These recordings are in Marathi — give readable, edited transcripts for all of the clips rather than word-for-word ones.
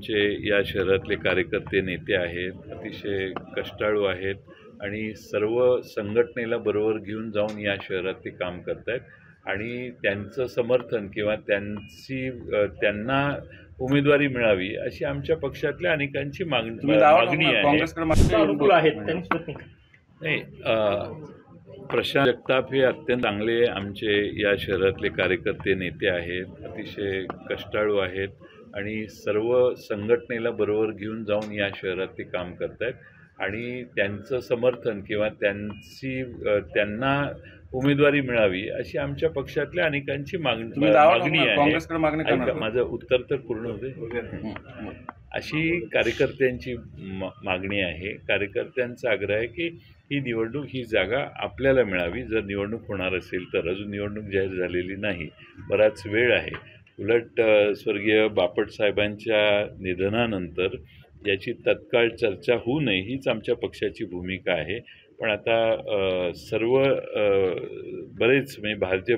आमचे या शहरातले कार्यकर्ते नेते आहेत, अतिशय कष्टाळू आहेत आणि सर्व संघटनेला बरोबर घेऊन जाऊन या शहरात ते काम करत आहेत आणि त्यांचं समर्थन किंवा त्यांना उमेदवारी मिळावी अशी आमच्या पक्षातल्या अनेकांची मागणी आहे. नाही, प्रशांत जगताप हे अत्यंत चांगले आमचे या शहरातले कार्यकर्ते नेते आहेत, अतिशय कष्टाळू आहेत आणि सर्व संघटनेला बरोबर घेऊन जाऊन या शहरात ते काम करत आहेत आणि त्यांचं समर्थन किंवा त्यांना उमेदवारी मिळावी अशी आमच्या पक्षातल्या अनेकांची मागणी आहे. माझं उत्तर तर पूर्ण होते. अशी कार्यकर्त्यांची मागणी आहे. कार्यकर्त्यांचा आग्रह आहे की ही निवडणूक, ही जागा आपल्याला मिळावी. जर निवडणूक होणार असेल तर, अजून निवडणूक जाहीर झालेली नाही, बराच वेळ आहे. उलट स्वर्गीय बापट साहेबांच्या निधनानंतर याची तत्काळ चर्चा होऊ नये हीच आमच्या पक्षाची भूमिका आहे. पण आता बरेच म्हणजे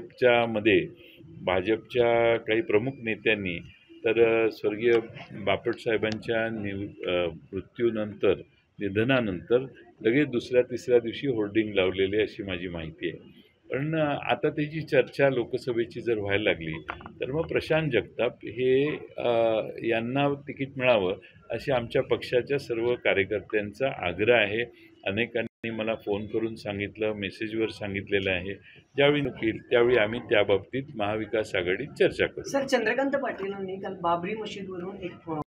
भाजपच्या काही प्रमुख नेत्यांनी तर स्वर्गीय बापट साहेबांच्या निधनानंतर लगेच दुसऱ्या तिसऱ्या दिवशी होर्डिंग लावलेले अशी माझी माहिती आहे. पण आता त्याची चर्चा लोकसभेची जर व्हायला लागली तर मग प्रशांत जगताप हे यांना तिकीट मिळावं अशी आमच्या पक्षाच्या सर्व कार्यकर्त्यांचा आग्रह आहे. अनेकांनी मला फोन करून सांगितलं, मेसेजवर सांगितलेलं आहे. ज्यावेळी होईल त्यावेळी आम्ही त्या बाबतीत महाविकास आघाडीत चर्चा करू. सर, चंद्रकांत पाटीलांनी काल बाबरी मशीदवरून एक